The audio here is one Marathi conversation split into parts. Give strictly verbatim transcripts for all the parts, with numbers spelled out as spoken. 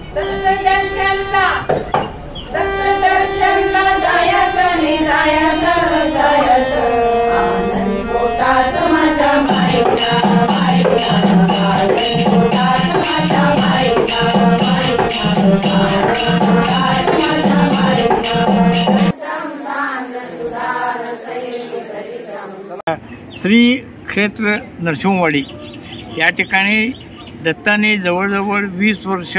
दत्तदर्शनला दत्तदर्शनला जायचं ने जायचं जायचं आनंद पोटात माझ्या माईला माईला आनंद पोटात माझ्या माईला माईला आनंद पोटात माझ्या माईला संसार सुधार सैनिक परिक्रम। श्री क्षेत्र नरसिंहवाडी या ठिकाणी दत्ताने जवळजवळ वीस वर्ष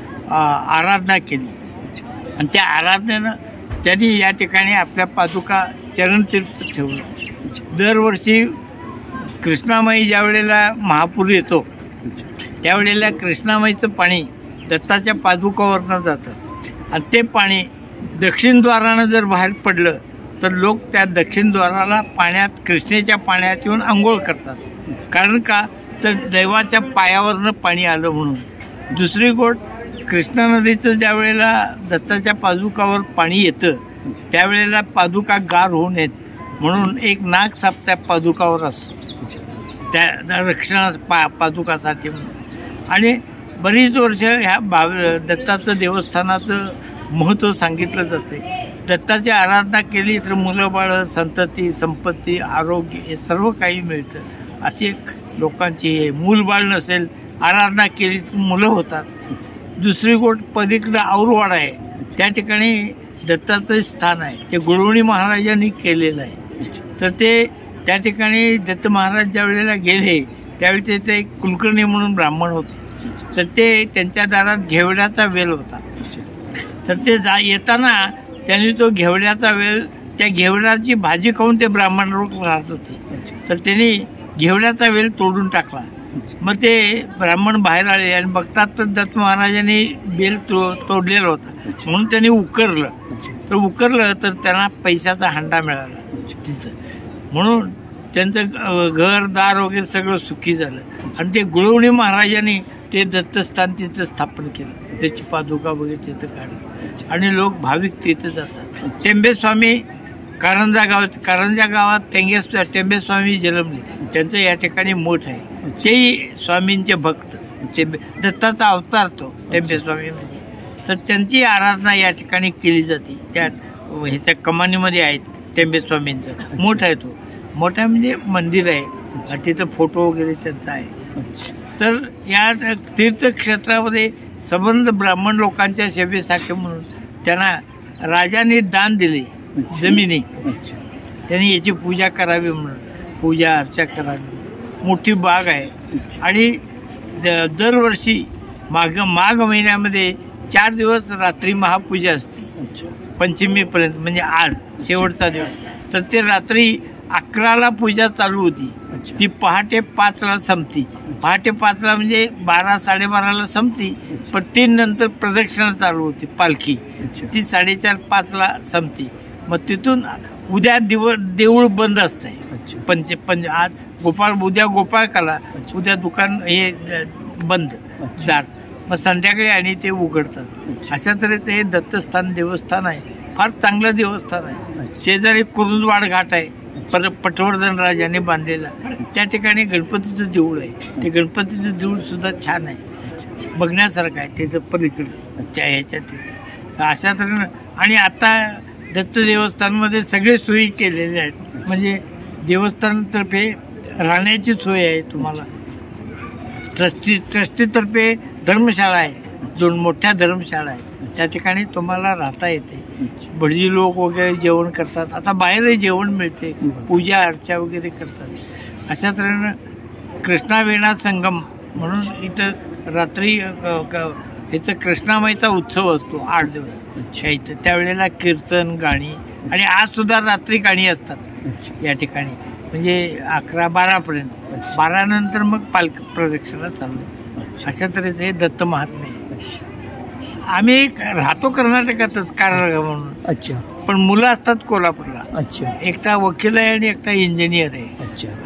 आराधना केली आणि त्या आराधनेनं त्यांनी या ठिकाणी आपल्या पादुका चरणतीर्थ ठेवलं। दरवर्षी कृष्णामाई ज्या वेळेला महापूर येतो त्यावेळेला कृष्णामाईचं पाणी दत्ताच्या पादुकावरनं जातं आणि ते पाणी दक्षिणद्वारानं जर बाहेर पडलं तर लोक त्या दक्षिणद्वाराला पाण्यात कृष्णेच्या पाण्यात येऊन आंघोळ करतात। कारण का तर देवाच्या पायावरनं पाणी आलं म्हणून। दुसरी गोष्ट कृष्णा नदीचं ज्या वेळेला दत्ताच्या पादुकावर पाणी येतं त्यावेळेला पादुका गार होऊ नयेत म्हणून एक नाग साप त्या पादुकावर असतो त्या रक्षणा पा पादुकासाठी म्हणून। आणि बरीच वर्ष ह्या बाव दत्ताचं देवस्थानाचं महत्त्व सांगितलं जातं। दत्ताची आराधना केली तर मुलं बाळं संतती संपत्ती आरोग्य हे सर्व काही मिळतं अशी एक लोकांची हे। मूलबाळ नसेल आराधना केली तर मुलं होतात। दुसरी गोष्ट पलीकडं औरवाड आहे त्या ठिकाणी दत्ताचं स्थान आहे ते गुळवणी महाराजांनी केलेलं आहे। तर ते त्या ठिकाणी दत्त महाराज ज्या वेळेला गेले त्यावेळी ते ते एक कुलकर्णी म्हणून ब्राह्मण होते तर ते त्यांच्या दारात घेवड्याचा वेल होता। तर ते जा येताना त्यांनी तो घेवड्याचा वेल त्या घेवड्याची भाजी खाऊन ते ब्राह्मण लोक राहत होते तर त्यांनी घेवड्याचा वेल तोडून टाकला। मग ते ब्राह्मण बाहेर आले आणि बघतात तर दत्त महाराजांनी बेल तो तोडलेला होता म्हणून त्यांनी उकरलं तर उकरलं तर त्यांना पैशाचा हंडा मिळाला तिथं म्हणून त्यांचं घरदार वगैरे सगळं सुखी झालं। आणि ते गुळवणी महाराजांनी ते दत्तस्थान तिथं स्थापन केलं त्याची पादुका वगैरे तिथं काढली आणि लोक भाविक तिथं जातात। टेंबेस्वामी कारंजा गाव कारंजा गावात टेंगे टेंबेस्वामी जन्मले त्यांचं या ठिकाणी मठ आहे तेही स्वामींचे भक्त टेंबे दत्ताचा अवतार तो टेंबेस्वामी म्हणजे। तर त्यांची आराधना या ठिकाणी केली जाते त्या ह्याच्या कमानीमध्ये आहेत टेंबेस्वामींचं मठ आहे तो मोठा म्हणजे मंदिर आहे तिथं फोटो वगैरे त्यांचा आहे। तर या तीर्थक्षेत्रामध्ये संबंध ब्राह्मण लोकांच्या सेवेसाठी म्हणून त्यांना राजाने दान दिले जमिनी त्यांनी याची पूजा करावी म्हणून पूजा अर्चा करावी। मोठी बाग आहे आणि दरवर्षी माघ माघ महिन्यामध्ये चार दिवस रात्री महापूजा असते पंचमीपर्यंत म्हणजे आज शेवटचा दिवस। तर ते रात्री अकराला पूजा चालू होती ती पहाटे पाचला संपती। पहाटे पाचला म्हणजे बारा साडेबाराला संपती पण तीन नंतर प्रदक्षिणा चालू होती पालखी ती साडेचार पाचला संपती। मग तिथून उद्या दिवस देऊळ बंद असतंय पंच पंच आज गोपाळ उद्या गोपाळकाला उद्या दुकान हे बंद दार मग संध्याकाळी आणि ते उघडतात। अशा तऱ्हेचं हे दत्तस्थान देवस्थान आहे फार चांगलं देवस्थान आहे। शेजारी कुरुंदवाड घाट आहे पर पटवर्धन राजाने बांधलेला त्या ठिकाणी गणपतीचं देऊळ आहे ते गणपतीचं देऊळ सुद्धा छान आहे बघण्यासारखं आहे तिथं पलीकडं त्या ह्याच्यात तिथं अशा तऱ्हेनं। आणि आता दत्त देवस्थानमध्ये सगळे सोयी केलेले आहेत म्हणजे देवस्थानातर्फे राहण्याची सोय आहे तुम्हाला ट्रस्टी ट्रस्टीतर्फे धर्मशाळा आहे दोन मोठ्या धर्मशाळा आहेत त्या ठिकाणी तुम्हाला राहता येते। भटजी लोक वगैरे जेवण करतात आता बाहेरही जेवण मिळते पूजा अर्चा वगैरे करतात। अशा तऱ्हेनं कृष्णावेणा संगम म्हणून इथं रात्री ह्याचं कृष्णामाईचा उत्सव असतो आठ दिवस इथं त्यावेळेला कीर्तन गाणी आणि आज सुद्धा रात्री गाणी असतात या ठिकाणी म्हणजे अकरा बारापर्यंत बारा नंतर मग पालख प्रदक्षिणा चालू। अशा तऱ्हेचं हे दत्त महात्म्य आहे। आम्ही राहतो कर्नाटकातच कारंजा म्हणून अच्छा पण मुलं असतात कोल्हापूरला अच्छा एकटा वकील आहे आणि एकटा इंजिनियर आहे अच्छा हां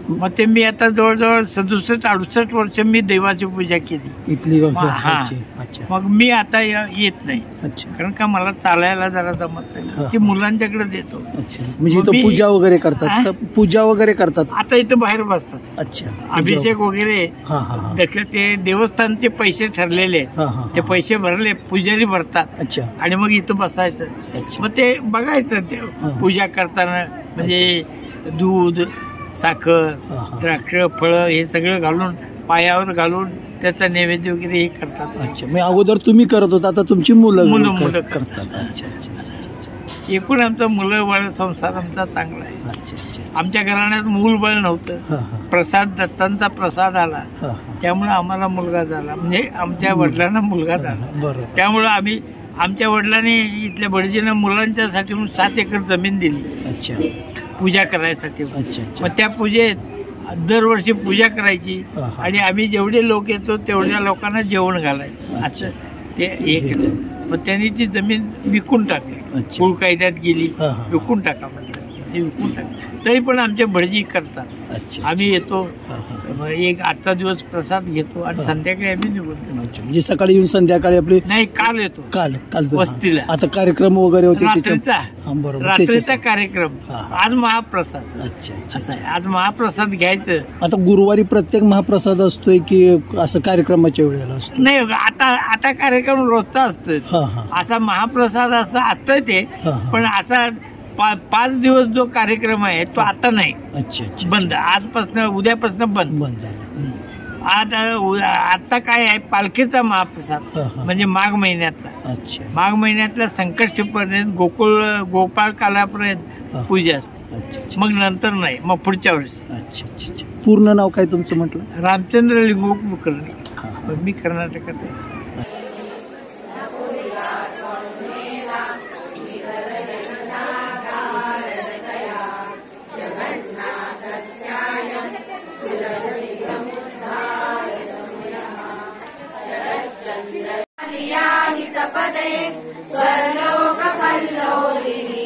मग ते मी आता जवळजवळ सदुसष्ट अडुसष्ट वर्ष मी देवाची पूजा केली इथली मग हा अच्छा मग मी आता य- येत नाही अच्छा कारण का मला चालायला जरा जमत हा. नाही ती मुलांच्याकडे देतो अच्छा म्हणजे मग इथं मी- पूजा वगैरे करतात हा? का? पूजा वगैरे करतात आता इथं बाहेर बसतात अच्छा अभिषेक वगैरे हा हा हा दक- ते देवस्थानचे पैसे ठरलेले आहेत हा हा ते हा. पैसे भरले पुजारी भरतात अच्छा आणि मग इथं बसायचं अच्छा मग ते बघायचं ते हा. पूजा करताना म्हणजे दूध साखर हा, हा. द्राक्ष फळं हे सगळं घालून पायावर घालून त्याचा नैवेद्य वगैरे हे करतात अच्छा मी अगोदर तुम्ही करत होता आता तुमची मुलं मुलं- कर- मुलं करतात अच्छा अच्छा अच्छा अच्छा एकूण आमचा मुलं बाळ संसार आमचा चांगला आहे अच्छा अच्छा आमच्या घराण्यात मूल बाळ नव्हतं हा हा प्रसाद दत्तांचा प्रसाद आला हा त्यामुळे आम्हाला मुलगा झाला म्हणजे आमच्या वडिलांना मुलगा झाला हा बरोबर त्यामुळं आम्ही आमच्या वडिलांनी इथल्या भटजीनं मुलांच्यासाठी म्हणून सात एकर जमीन दिली अच्छा पूजा करायसाठी अच्छा अच्छा मग त्या पूजेत दरवर्षी पूजा करायची हा, हा. आणि आम्ही जेवढे लोक येतो तेवढ्या लोकांना जेवण घालायचं अच्छा. असं ते हे केलं मग त्यांनी ती जमीन विकून टाकली अच्छा. कुळ कायद्यात गेली हा, हा. विकून टाका म्हटलं ते विकून टाकली तरी पण आमचे भटजी करतात अच्छा आम्ही येतो हा, हा. मग एक आजचा दिवस प्रसाद घेतो आणि हा. संध्याकाळी आम्ही निघून जातो. अच्छा म्हणजे सकाळी येऊन संध्याकाळी आपली नाही काल येतो काल काल वस्तीला. आता कार्यक्रम वगैरे होते रात्रीचा त्याच्या- हा, बरोबर रात्रीचा त्याच्यासाठी. कार्यक्रम हा, हा. आज महाप्रसाद अच्छा अच्छा असं आहे आज महाप्रसाद घ्यायचं आता गुरुवारी प्रत्येक महाप्रसाद असतोय की असं कार्यक्रमाच्या वेळेला असतो नाही आता आता कार्यक्रम रोजचा असतो हा हा असा महाप्रसाद असं असतं ते हा, हा. पण असा पा- पाच दिवस जो कार्यक्रम आहे तो आता नाही अच्छा अच्छा बंद आजपासून उद्यापासून बंद बंद झालं आता आता काय आहे पालखीचा महाप्रसाद हा, हा. म्हणजे माघ महिन्यातला अच्छा माघ महिन्यातल्या संकष्टीपर्यंत गोकुळ गोपाळ कालापर्यंत हा. पूजा असते अच्छा अच्छा मग नंतर नाही मग पुढच्या वर्षी अच्छा अच्छा अच्छा. पूर्ण नाव काय तुमचं म्हटलं रामचंद्र लिंगो कुलकर्णी हा, हा. पण मी कर्नाटकात आहे हितपदे स्वर्लोक कल्लोलिनी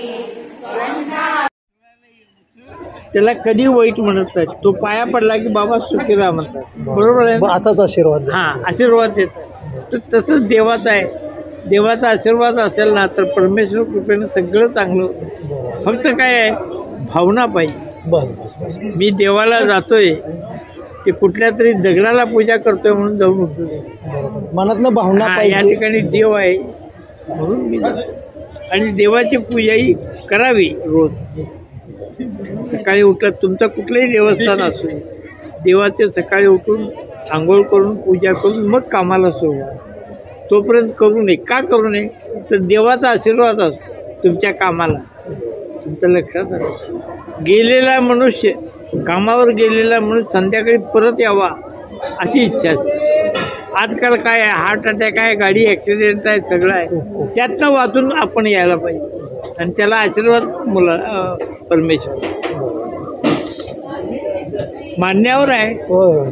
त्याला कधी वाईट म्हणत नाही तो पाया पडला की बाबा सुखीरा म्हणतात बरोबर आहे ना? असाच आशीर्वाद हा आशीर्वाद देतात तर तसंच देवाचा आहे देवाचा आशीर्वाद असेल ना तर परमेश्वर कृपेनं सगळं चांगलं होतं फक्त काय आहे भावना पाहिजे बस बस बस मी देवाला जातोय ते कुठल्या तरी दगडाला पूजा करतोय म्हणून जाऊन उठतो बरोबर. मनातनं भावना हा, या पाहिजे ठिकाणी देव आहे म्हणून मी जातो आणि देवाची पूजाही करावी रोज सकाळी उठत तुमचं कुठलंही देवस्थान असू दे, देवाचे सकाळी उठून आंघोळ करून पूजा करून मग कामाला सुरुवात तोपर्यंत करू नये का करू नये तर देवाचा आशीर्वाद असतो तुमच्या कामाला तुमचं लक्षात आलं गेलेला मनुष्य कामावर गेलेला मनुष्य संध्याकाळी परत यावा अशी इच्छा असते आजकाल काय आहे हार्ट अटॅक आहे गाडी ॲक्सिडेंट आहे सगळं आहे त्यातनं वाचून आपण यायला पाहिजे आणि त्याला आशीर्वाद मुला अं, परमेश्वर मान्यावर आहे होय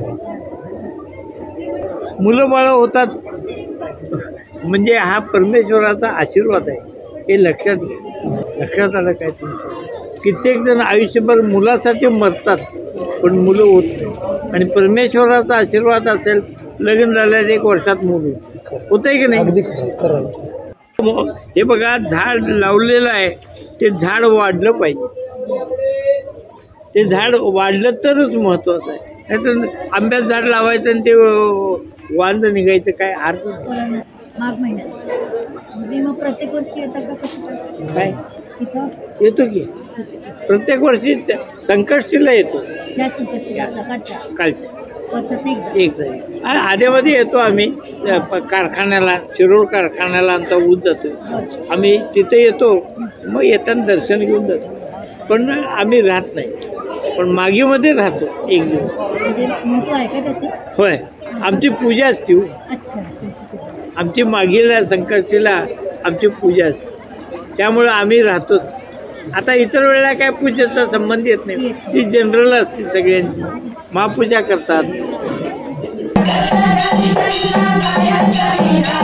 मुलं बाळं होतात म्हणजे हा परमेश्वराचा आशीर्वाद आहे हे लक्षात घ्या लक्षात आलं काय तुमचं कित्येक जण आयुष्यभर मुलासाठी मरतात पण मुलं होत नाही आणि परमेश्वराचा आशीर्वाद असेल लग्न झाल्यास एक वर्षात मुलं होतंय की नाही अगदी खरं खरं आहे. हे बघा झाड लावलेलं आहे ते झाड वाढलं पाहिजे ते झाड वाढलं तरच महत्वाचं आहे नाहीतर आंब्याचं झाड लावायचं आणि ते अं, वांद निघायचं काय अर्थ नाही. माघ महिन्यात म्हणजे मग प्रत्येक वर्षी येतात का कसं काय इथं येतो की प्रत्येक वर्षी त्या संकष्टीला येतो त्या संकष्टीला सकाळच्या कालच्या वर्षात एकदा एक जरी आणि आधेमध्ये येतो आम्ही त्या प- कारखान्याला शिरोळ कारखान्याला आमचा ऊस जातो आम्ही तिथे येतो मग येताना दर्शन घेऊन जातो पण आम्ही राहत नाही पण मागीमध्ये राहतो एक दिवस म्हणजे महत्व आहे का त्याचं होय आमची पूजा असते हो. अच्छा आमची मागीला संकष्टीला आमची पूजा असते त्यामुळं आम्ही राहतोच आता इतर वेळेला काय पूजेचा संबंध येत नाही ती जनरल असते सगळ्यांची महापूजा करतात गायत्री